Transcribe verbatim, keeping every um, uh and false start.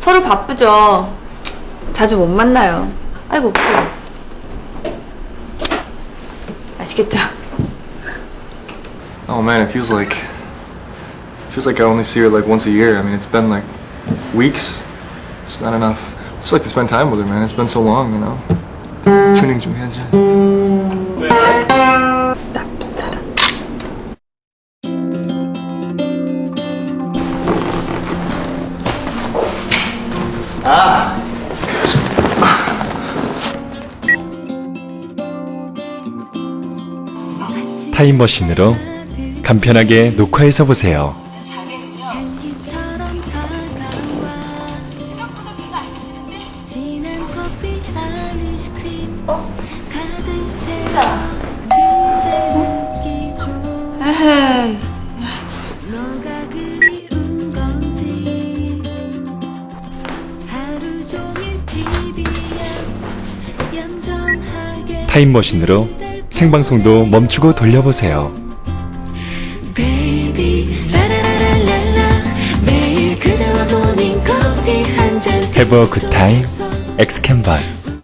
서로 바쁘죠. 자주 못 만나요. 아이고, 아이고. 아시겠죠? Oh man, it feels like it feels like I only see her like once a year. I mean, it's been like weeks. It's not enough. Just like to spend time with her, man. It's been so long, you know. Tuning 좀 해야지. 나쁜 사람. 아. 타임머신으로 간편하게 녹화해서 보세요. 에헤이. 타임머신으로 생방송도 멈추고 돌려보세요. Have a good time, 엑스캔버스.